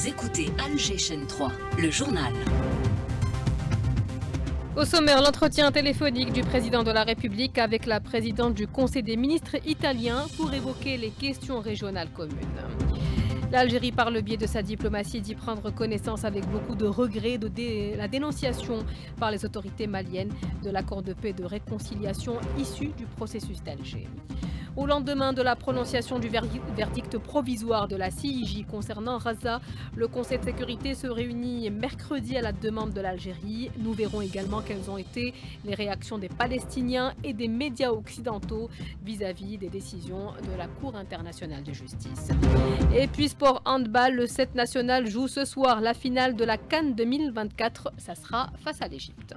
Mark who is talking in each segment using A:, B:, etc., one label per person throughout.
A: Vous écoutez Alger Chaîne 3, le journal.
B: Au sommaire, l'entretien téléphonique du président de la République avec la présidente du Conseil des ministres italien pour évoquer les questions régionales communes. L'Algérie, par le biais de sa diplomatie, dit prendre connaissance avec beaucoup de regret de la dénonciation par les autorités maliennes de l'accord de paix et de réconciliation issu du processus d'Alger. Au lendemain de la prononciation du verdict provisoire de la CIJ concernant Raza, le Conseil de sécurité se réunit mercredi à la demande de l'Algérie. Nous verrons également quelles ont été les réactions des Palestiniens et des médias occidentaux vis-à-vis des décisions de la Cour internationale de justice. Et puis sport handball, le 7 national joue ce soir la finale de la CAN 2024. Ça sera face à l'Égypte.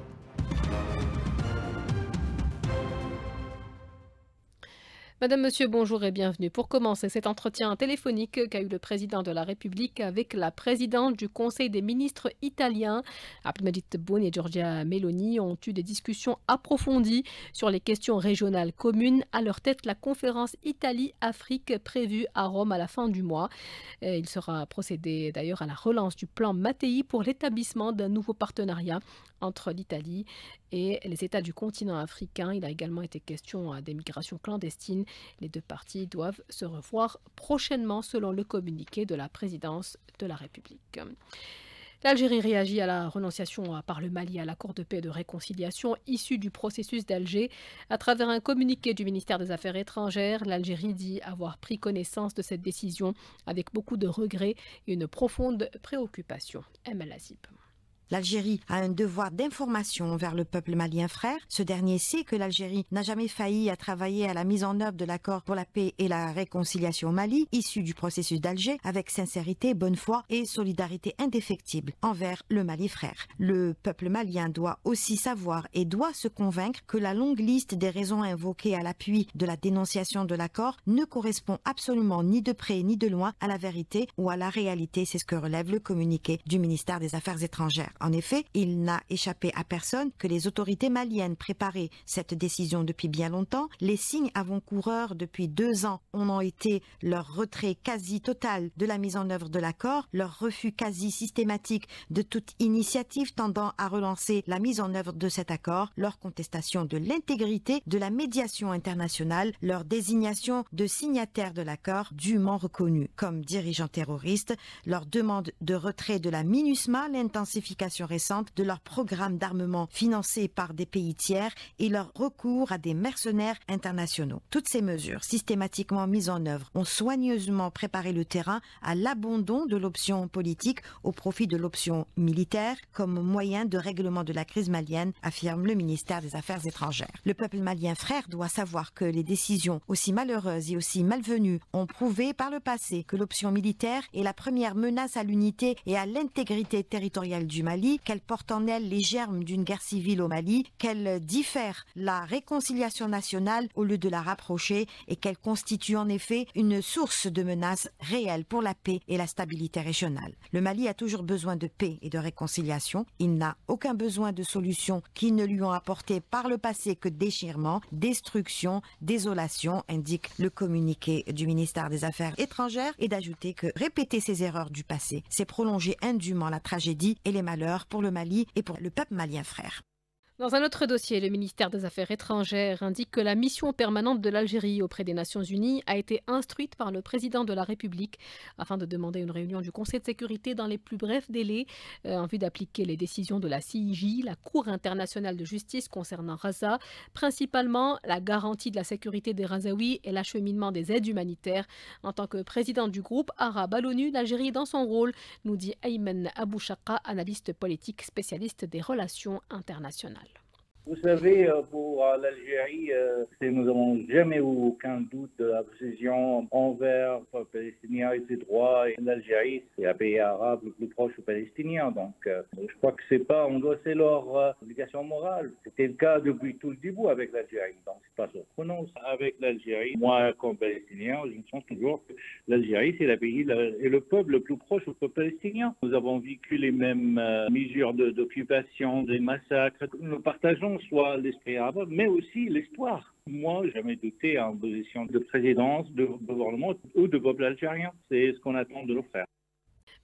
B: Madame, Monsieur, bonjour et bienvenue. Pour commencer cet entretien téléphonique qu'a eu le président de la République avec la présidente du Conseil des ministres italien, Abdelmadjid Tebboune et Giorgia Meloni, ont eu des discussions approfondies sur les questions régionales communes. À leur tête, la conférence Italie-Afrique prévue à Rome à la fin du mois. Il sera procédé d'ailleurs à la relance du plan Mattei pour l'établissement d'un nouveau partenariat entre l'Italie et les États du continent africain. Il a également été question des migrations clandestines. Les deux parties doivent se revoir prochainement selon le communiqué de la présidence de la République. L'Algérie réagit à la renonciation par le Mali à l'accord de paix et de réconciliation issu du processus d'Alger. À travers un communiqué du ministère des Affaires étrangères, l'Algérie dit avoir pris connaissance de cette décision avec beaucoup de regrets et une profonde préoccupation. Emel Azib.
C: L'Algérie a un devoir d'information envers le peuple malien frère. Ce dernier sait que l'Algérie n'a jamais failli à travailler à la mise en œuvre de l'accord pour la paix et la réconciliation au Mali, issu du processus d'Alger, avec sincérité, bonne foi et solidarité indéfectible envers le Mali frère. Le peuple malien doit aussi savoir et doit se convaincre que la longue liste des raisons invoquées à l'appui de la dénonciation de l'accord ne correspond absolument ni de près ni de loin à la vérité ou à la réalité. C'est ce que relève le communiqué du ministère des Affaires étrangères. En effet, il n'a échappé à personne que les autorités maliennes préparaient cette décision depuis bien longtemps. Les signes avant-coureurs depuis 2 ans ont été leur retrait quasi total de la mise en œuvre de l'accord, leur refus quasi systématique de toute initiative tendant à relancer la mise en œuvre de cet accord, leur contestation de l'intégrité de la médiation internationale, leur désignation de signataires de l'accord dûment reconnus comme dirigeants terroristes, leur demande de retrait de la MINUSMA, l'intensification récente de leur programme d'armement financé par des pays tiers et leur recours à des mercenaires internationaux. Toutes ces mesures systématiquement mises en œuvre ont soigneusement préparé le terrain à l'abandon de l'option politique au profit de l'option militaire comme moyen de règlement de la crise malienne, affirme le ministère des Affaires étrangères. Le peuple malien frère doit savoir que les décisions aussi malheureuses et aussi malvenues ont prouvé par le passé que l'option militaire est la première menace à l'unité et à l'intégrité territoriale du Mali, qu'elle porte en elle les germes d'une guerre civile au Mali, qu'elle diffère la réconciliation nationale au lieu de la rapprocher et qu'elle constitue en effet une source de menaces réelles pour la paix et la stabilité régionale. Le Mali a toujours besoin de paix et de réconciliation. Il n'a aucun besoin de solutions qui ne lui ont apporté par le passé que déchirement, destruction, désolation, indique le communiqué du ministère des Affaires étrangères, et d'ajouter que répéter ces erreurs du passé, c'est prolonger indûment la tragédie et les malheurs pour le Mali et pour le peuple malien frère.
B: Dans un autre dossier, le ministère des Affaires étrangères indique que la mission permanente de l'Algérie auprès des Nations Unies a été instruite par le président de la République afin de demander une réunion du Conseil de sécurité dans les plus brefs délais en vue d'appliquer les décisions de la CIJ, la Cour internationale de justice concernant Raza, principalement la garantie de la sécurité des Razaouis et l'acheminement des aides humanitaires. En tant que président du groupe arabe à l'ONU, l'Algérie est dans son rôle, nous dit Ayman Abouchaka, analyste politique spécialiste des relations internationales.
D: Vous savez, pour l'Algérie, nous n'avons jamais eu aucun doute de la position envers le Palestinien et ses droits. Et l'Algérie, c'est un pays arabe le plus proche aux Palestiniens. Donc, je crois que c'est pas, c'est leur obligation morale. C'était le cas depuis tout le début avec l'Algérie. Donc, c'est pas surprenant. Avec l'Algérie, moi, comme Palestinien, je me sens toujours que l'Algérie, c'est le pays et le peuple le plus proche au peuple palestinien. Nous avons vécu les mêmes mesures d'occupation, des massacres. Nous partageons soit l'esprit arabe, mais aussi l'histoire. Moi, jamais douté en position de présidence, de gouvernement ou de peuple algérien. C'est ce qu'on attend de nos frères.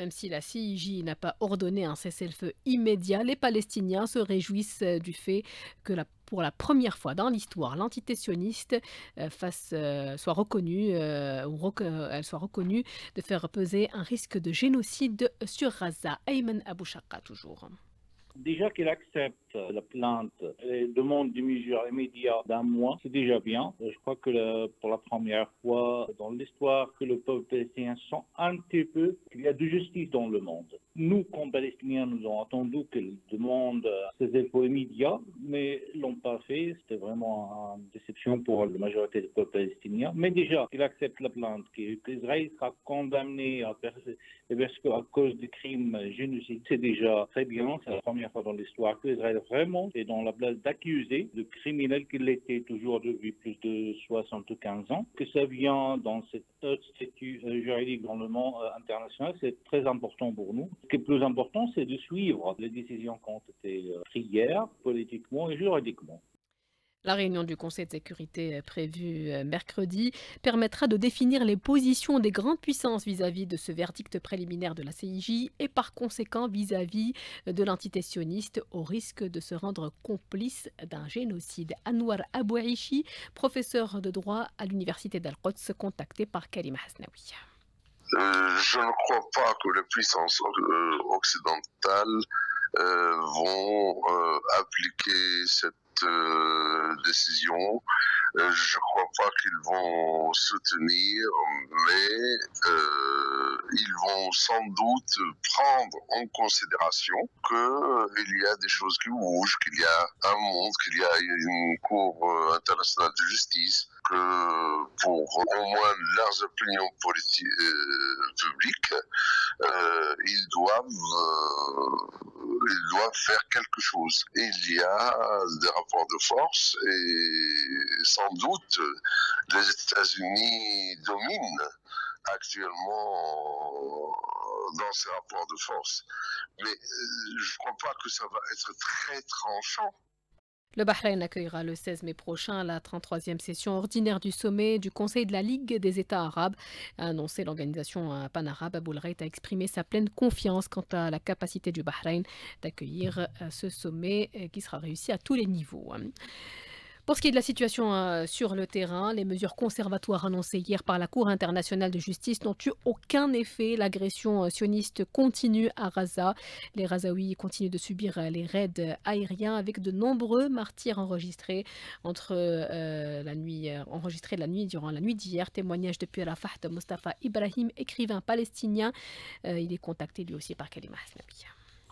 B: Même si la CIJ n'a pas ordonné un cessez-le-feu immédiat, les Palestiniens se réjouissent du fait que pour la première fois dans l'histoire, l'entité sioniste soit reconnue, elle soit reconnue de faire peser un risque de génocide sur Gaza. Ayman Abou Shaqqa, toujours.
D: Déjà qu'il accepte la plainte et demande des mesures immédiates d'un mois, c'est déjà bien. Je crois que pour la première fois dans l'histoire que le peuple palestinien sent un petit peu qu'il y a de justice dans le monde. Nous, comme Palestiniens, nous avons attendu qu'ils demandent ces efforts immédiats, mais ils ne l'ont pas fait. C'était vraiment une déception pour la majorité du peuple palestinien. Mais déjà qu'il accepte la plainte, qu'Israël sera condamné parce qu'à cause des crimes génocides, c'est déjà très bien. C'est la première fois dans l'histoire qu'Israël vraiment est dans la place d'accusé de criminel qu'il était toujours depuis plus de 75 ans. Que ça vient dans cette haute statut juridique dans le monde international, c'est très important pour nous. Ce qui est plus important, c'est de suivre les décisions qui ont été prises hier, politiquement et juridiquement.
B: La réunion du Conseil de sécurité prévue mercredi permettra de définir les positions des grandes puissances vis-à-vis de ce verdict préliminaire de la CIJ et par conséquent vis-à-vis de l'entité sioniste au risque de se rendre complice d'un génocide. Anwar Abouaichi, professeur de droit à l'université d'Al-Quds, contacté par Karima Hasnaoui.
E: Je ne crois pas que les puissances occidentales vont appliquer cette décision. Je ne crois pas qu'ils vont soutenir, mais ils vont sans doute prendre en considération qu'il y a des choses qui bougent, qu'il y a un monde, qu'il y a une Cour internationale de justice, que pour au moins leurs opinions publiques, ils doivent faire quelque chose. Et il y a des rapports de force et sans doute les États-Unis dominent actuellement dans ces rapports de force. Mais je ne crois pas que ça va être très tranchant.
B: Le Bahreïn accueillera le 16 mai prochain la 33e session ordinaire du sommet du Conseil de la Ligue des États arabes, a annoncé l'organisation pan-arabe. Aboul Reit a exprimé sa pleine confiance quant à la capacité du Bahreïn d'accueillir ce sommet qui sera réussi à tous les niveaux. Pour ce qui est de la situation sur le terrain, les mesures conservatoires annoncées hier par la Cour internationale de justice n'ont eu aucun effet. L'agression sioniste continue à Gaza. Les Gazaouis continuent de subir les raids aériens avec de nombreux martyrs enregistrés la nuit durant la nuit d'hier. Témoignage depuis Rafah de Mustafa Ibrahim, écrivain palestinien. Il est contacté lui aussi par Karima Hasnaoui.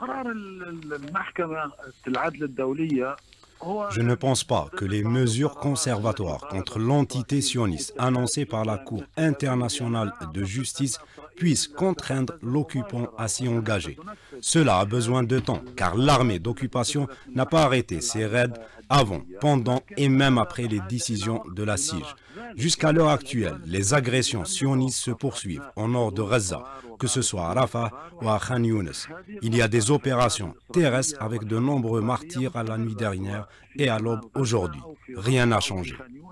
F: Je ne pense pas que les mesures conservatoires contre l'entité sioniste annoncées par la Cour internationale de justice puissent contraindre l'occupant à s'y engager. Cela a besoin de temps, car l'armée d'occupation n'a pas arrêté ses raids avant, pendant et même après les décisions de la CIJ. Jusqu'à l'heure actuelle, les agressions sionistes se poursuivent au nord de Gaza, que ce soit à Rafah ou à Khan Younes. Il y a des opérations terrestres avec de nombreux martyrs à la nuit dernière et à l'aube aujourd'hui. Rien n'a changé.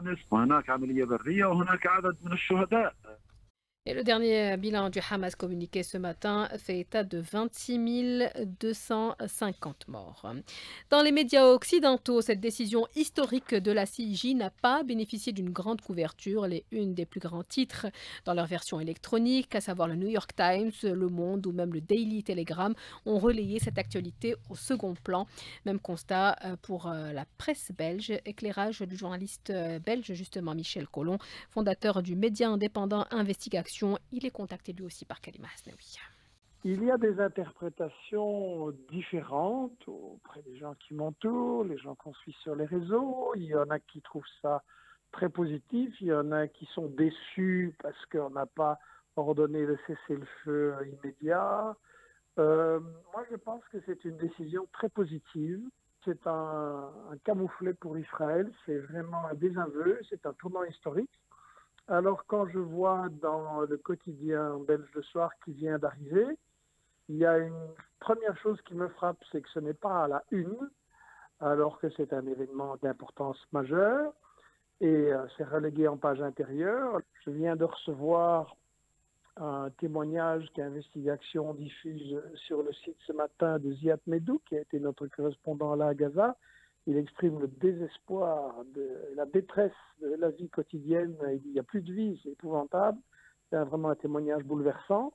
B: Et le dernier bilan du Hamas communiqué ce matin fait état de 26 250 morts. Dans les médias occidentaux, cette décision historique de la CIJ n'a pas bénéficié d'une grande couverture. Les unes des plus grands titres dans leur version électronique, à savoir le New York Times, Le Monde ou même le Daily Telegram, ont relayé cette actualité au second plan. Même constat pour la presse belge, éclairage du journaliste belge justement Michel Collomb, fondateur du média indépendant Investigation. Il est contacté lui aussi par Karima Hasnaoui.
G: Il y a des interprétations différentes auprès des gens qui m'entourent, les gens qu'on suit sur les réseaux. Il y en a qui trouvent ça très positif, il y en a qui sont déçus parce qu'on n'a pas ordonné le cessez-le-feu immédiat. Moi, je pense que c'est une décision très positive. C'est un camouflet pour Israël, c'est vraiment un désaveu, c'est un tournant historique. Alors, quand je vois dans le quotidien belge le soir qui vient d'arriver, il y a une première chose qui me frappe, c'est que ce n'est pas à la une, alors que c'est un événement d'importance majeure, et c'est relégué en page intérieure. Je viens de recevoir un témoignage qu'Investigation diffuse sur le site ce matin de Ziad Medou, qui a été notre correspondant là à Gaza. Il exprime le désespoir, la détresse de la vie quotidienne. Il n'y a plus de vie, c'est épouvantable. C'est vraiment un témoignage bouleversant.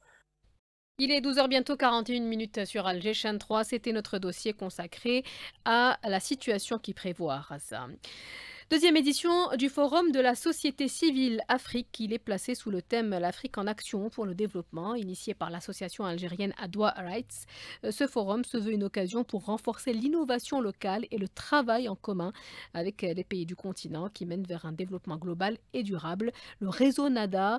B: Il est 12h bientôt 41 minutes sur Alger Chaîne 3. C'était notre dossier consacré à la situation qui prévaut à Gaza. Deuxième édition du Forum de la société civile Afrique. Il est placé sous le thème L'Afrique en action pour le développement, initié par l'association algérienne Adwa Rights. Ce forum se veut une occasion pour renforcer l'innovation locale et le travail en commun avec les pays du continent qui mènent vers un développement global et durable. Le réseau NADA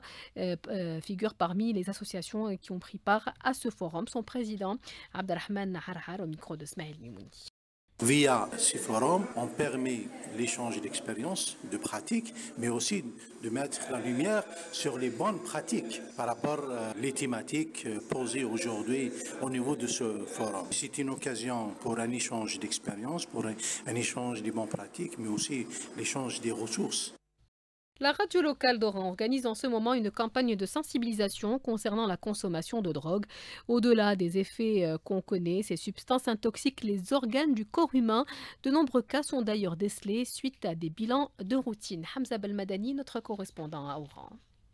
B: figure parmi les associations qui ont pris part à ce forum. Son président, Abdelrahman Harhar, au micro de Smaïl Mimouni.
H: Via ces forums, on permet l'échange d'expériences, de pratiques, mais aussi de mettre la lumière sur les bonnes pratiques par rapport aux thématiques posées aujourd'hui au niveau de ce forum. C'est une occasion pour un échange d'expériences, pour un échange des bonnes pratiques, mais aussi l'échange des ressources.
B: La radio locale d'Oran organise en ce moment une campagne de sensibilisation concernant la consommation de drogue. Au-delà des effets qu'on connaît, ces substances intoxiquent les organes du corps humain. De nombreux cas sont d'ailleurs décelés suite à des bilans de routine. Hamza Belmadani, notre correspondant à Oran.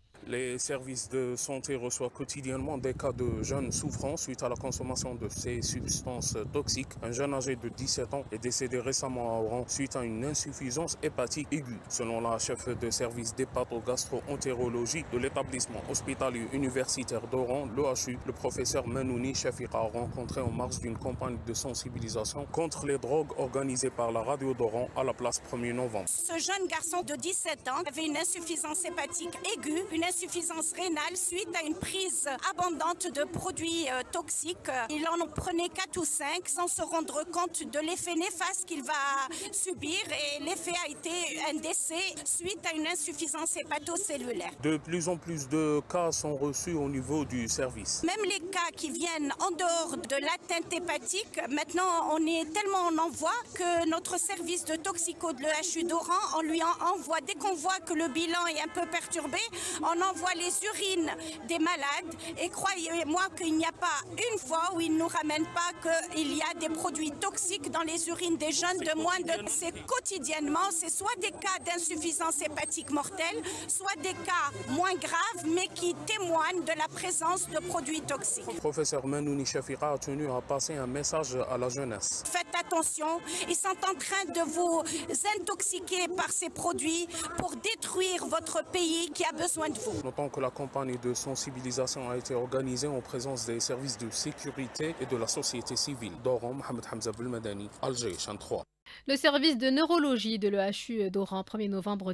I: Les services de santé reçoivent quotidiennement des cas de jeunes souffrant suite à la consommation de ces substances toxiques. Un jeune âgé de 17 ans est décédé récemment à Oran suite à une insuffisance hépatique aiguë. Selon la chef de service d'hépato-gastro-entérologie de l'établissement hospitalier universitaire d'Oran, l'OHU, le professeur Menouni Shafika, a rencontré en marge d'une campagne de sensibilisation contre les drogues organisée par la radio d'Oran à la place 1er novembre.
J: Ce jeune garçon de 17 ans avait une insuffisance hépatique aiguë, une insuffisance rénale suite à une prise abondante de produits toxiques. Il en prenait 4 ou 5 sans se rendre compte de l'effet néfaste qu'il va subir et l'effet a été un décès suite à une insuffisance hépatocellulaire.
I: De plus en plus de cas sont reçus au niveau du service.
J: Même les cas qui viennent en dehors de l'atteinte hépatique, maintenant on est tellement en envoi que notre service de toxico de l'EHU d'Oran, on lui envoie, dès qu'on voit que le bilan est un peu perturbé, on envoie les urines des malades et croyez-moi qu'il n'y a pas une fois où ils ne nous ramènent pas qu'il y a des produits toxiques dans les urines des jeunes de moins de... C'est quotidiennement, c'est soit des cas d'insuffisance hépatique mortelle, soit des cas moins graves mais qui témoignent de la présence de produits toxiques.
I: Le professeur Menouni Shafika a tenu à passer un message à la jeunesse.
J: Faites attention, ils sont en train de vous intoxiquer par ces produits pour détruire votre pays qui a besoin de vous.
I: Notons que la campagne de sensibilisation a été organisée en présence des services de sécurité et de la société civile. d'Oran, Mohamed Hamza Belmadani, Alger, Chaîne 3.
B: Le service de neurologie de l'EHU d'Oran, 1er novembre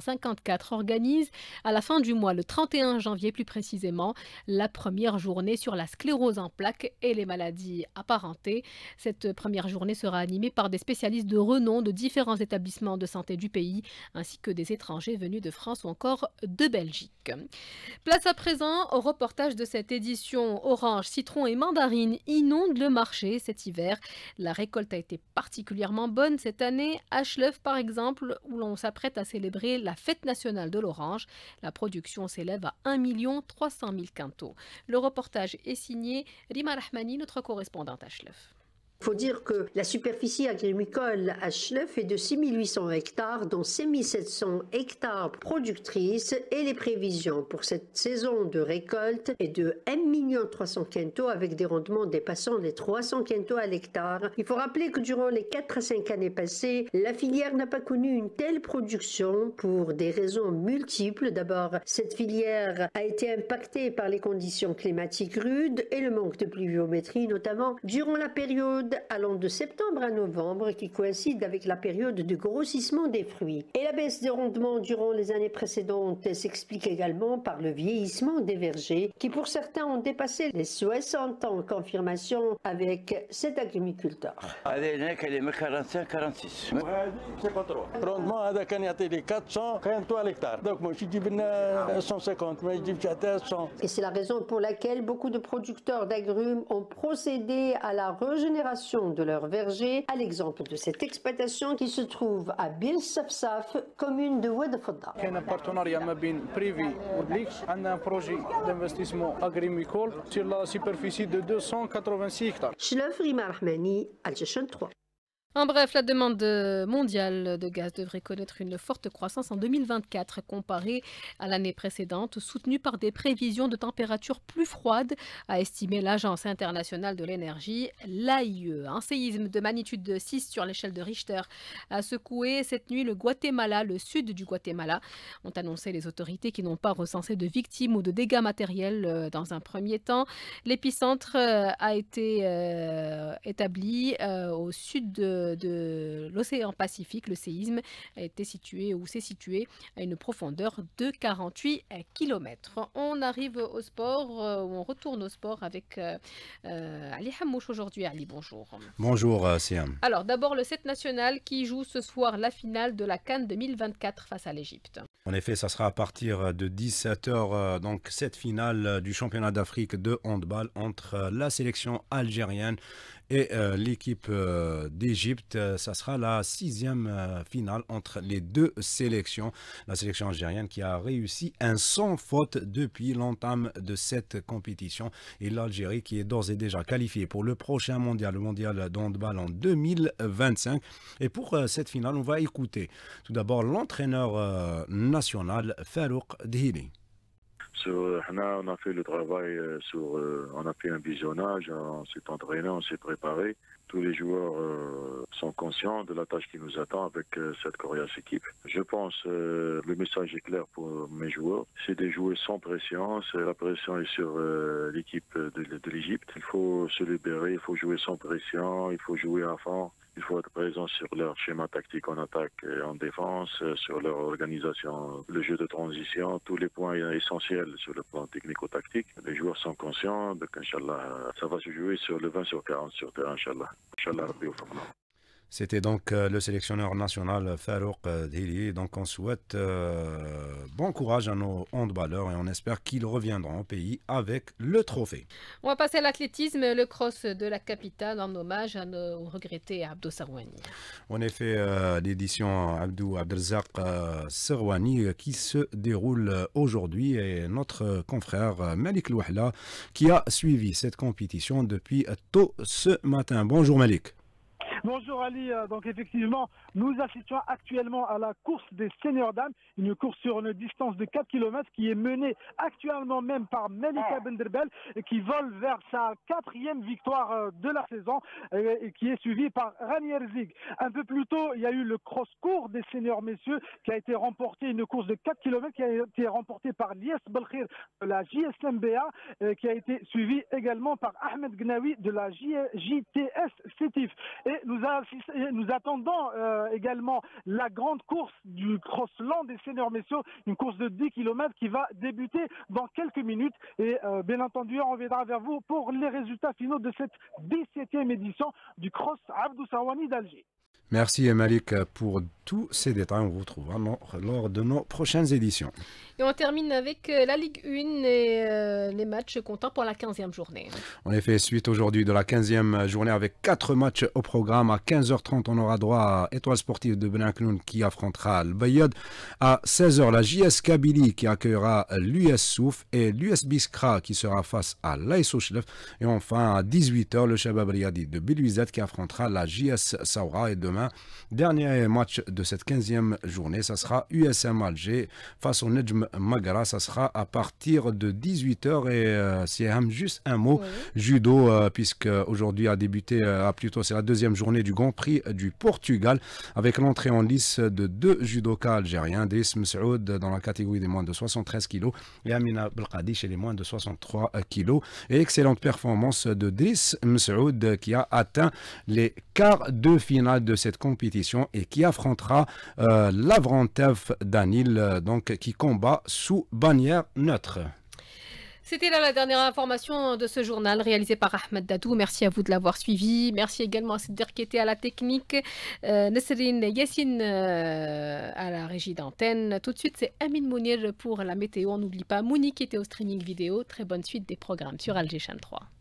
B: 1954, organise à la fin du mois, le 31 janvier plus précisément, la première journée sur la sclérose en plaques et les maladies apparentées. Cette première journée sera animée par des spécialistes de renom de différents établissements de santé du pays, ainsi que des étrangers venus de France ou encore de Belgique. Place à présent au reportage de cette édition. Orange, citron et mandarine inondent le marché cet hiver. La récolte a été particulièrement bonne cette année. À Schleuf, par exemple, où l'on s'apprête à célébrer la fête nationale de l'orange. La production s'élève à 1 300 000 quintaux. Le reportage est signé Rima Rahmani, notre correspondante à Schleuf.
K: Il faut dire que la superficie agricole à Schleuf est de 6 800 hectares, dont 5 700 hectares productrices, et les prévisions pour cette saison de récolte est de 1 300 000 quintaux avec des rendements dépassant les 300 quintaux à l'hectare. Il faut rappeler que durant les 4 à 5 années passées, la filière n'a pas connu une telle production pour des raisons multiples. D'abord, cette filière a été impactée par les conditions climatiques rudes et le manque de pluviométrie, notamment durant la période allant de septembre à novembre qui coïncide avec la période de grossissement des fruits. Et la baisse des rendements durant les années précédentes s'explique également par le vieillissement des vergers qui pour certains ont dépassé les 60 ans. Confirmation avec cet agriculteur.
L: Rendement هذا كان يعطي لي 400 quintaux à l'hectare. Donc moi je dis 150 mais je dis 100.
K: Et c'est la raison pour laquelle beaucoup de producteurs d'agrumes ont procédé à la régénération l'exploitation de leurs vergers, à l'exemple de cette exploitation qui se trouve à Bir Safsaf, commune de Oued Fodda.
M: Il y a un partenariat privé et public, un projet d'investissement agricole sur la superficie de 286 hectares.
K: Chlef Rima Rahmani, Al-Jashan 3.
B: En bref, la demande mondiale de gaz devrait connaître une forte croissance en 2024 comparée à l'année précédente, soutenue par des prévisions de températures plus froides, a estimé l'Agence internationale de l'énergie, l'AIE. Un séisme de magnitude 6 sur l'échelle de Richter a secoué cette nuit le Guatemala, le sud du Guatemala, ont annoncé les autorités qui n'ont pas recensé de victimes ou de dégâts matériels dans un premier temps. L'épicentre a été établi au sud de l'océan Pacifique. Le séisme a été situé ou s'est situé à une profondeur de 48 km. On arrive au sport, on retourne au sport avec Ali Hamouche aujourd'hui. Ali, bonjour.
F: Bonjour Siam.
B: Alors d'abord le 7 national qui joue ce soir la finale de la CAN 2024 face à l'Égypte.
F: En effet, ça sera à partir de 17h, donc cette finale du championnat d'Afrique de handball entre la sélection algérienne et l'équipe d'Égypte. Ça sera la 6e finale entre les deux sélections. La sélection algérienne qui a réussi un sans faute depuis l'entame de cette compétition, et l'Algérie qui est d'ores et déjà qualifiée pour le prochain mondial, le mondial de handball en 2025. Et pour cette finale, on va écouter tout d'abord l'entraîneur national Farouk Dhili.
N: On a fait le travail, on a fait un visionnage, on s'est entraîné, on s'est préparé. Tous les joueurs sont conscients de la tâche qui nous attend avec cette coriace équipe. Je pense le message est clair pour mes joueurs, c'est de jouer sans pression. La pression est sur l'équipe de l'Égypte. Il faut se libérer, il faut jouer sans pression, il faut jouer à fond. Il faut être présent sur leur schéma tactique en attaque et en défense, sur leur organisation, le jeu de transition, tous les points essentiels sur le plan technico-tactique. Les joueurs sont conscients, donc Inch'Allah, ça va se jouer sur le 20 sur 40 sur terrain, Inch'Allah. Inch'Allah, Rabbi Oufakna.
F: C'était donc le sélectionneur national Farouk Dhili. Donc on souhaite bon courage à nos handballeurs et on espère qu'ils reviendront au pays avec le trophée.
B: On va passer à l'athlétisme, le cross de la capitale en hommage à nos regrettés Abdou Serwani.
F: En effet, l'édition Abdou Abdelzak Serwani qui se déroule aujourd'hui, et notre confrère Malik Louhla qui a suivi cette compétition depuis tôt ce matin. Bonjour Malik.
O: Bonjour Ali, donc effectivement, nous assistons actuellement à la course des seniors dames, une course sur une distance de 4 km qui est menée actuellement même par Melika Benderbel qui vole vers sa 4e victoire de la saison et qui est suivie par Ranier Zig. Un peu plus tôt, il y a eu le cross-court des seniors messieurs qui a été remporté, une course de 4 km qui a été remportée par Lies Belkhir de la JSMBA qui a été suivie également par Ahmed Gnawi de la JTS Sétif. Et nous attendons également la grande course du cross-land des seniors messieurs, une course de 10 km qui va débuter dans quelques minutes. Et bien entendu, on reviendra vers vous pour les résultats finaux de cette 17e édition du cross Abdou Serwani d'Alger.
F: Merci Malik pour tous ces détails. On vous retrouvera lors de nos prochaines éditions.
B: Et on termine avec la Ligue 1 et les matchs comptant pour la 15e journée.
F: En effet, suite aujourd'hui de la 15e journée avec 4 matchs au programme. À 15h30, on aura droit à Étoile Sportive de Benanknoun qui affrontera le Bayad. À 16h, la JS Kabylie qui accueillera l'US Souf et l'US Biskra qui sera face à l'AS Ochlef. Et enfin, à 18h, le Shabab Riyadi de Bilouizat qui affrontera la JS Saoura. Et demain, dernier match de cette 15e journée, ça sera USM Alger face au Nejm Magara. Ça sera à partir de 18h. Et c'est juste un mot, judo, puisque aujourd'hui a débuté, plutôt c'est la 2e journée du Grand Prix du Portugal avec l'entrée en lice de 2 judokas algériens, Driss Msaoud dans la catégorie des moins de 73 kg et Amina Belkadi chez les moins de 63 kg. Et excellente performance de Driss Msaoud qui a atteint les quarts de finale de cette compétition et qui affrontera Lavrantev Danil, donc qui combat sous bannière neutre.
B: C'était là la dernière information de ce journal réalisé par Ahmed Dadou. Merci à vous de l'avoir suivi. Merci également à Sider qui était à la technique, Nesrine Yassine à la régie d'antenne. Tout de suite, c'est Amine Mounir pour la météo. On n'oublie pas Mouni qui était au streaming vidéo. Très bonne suite des programmes sur Alger Chaîne 3.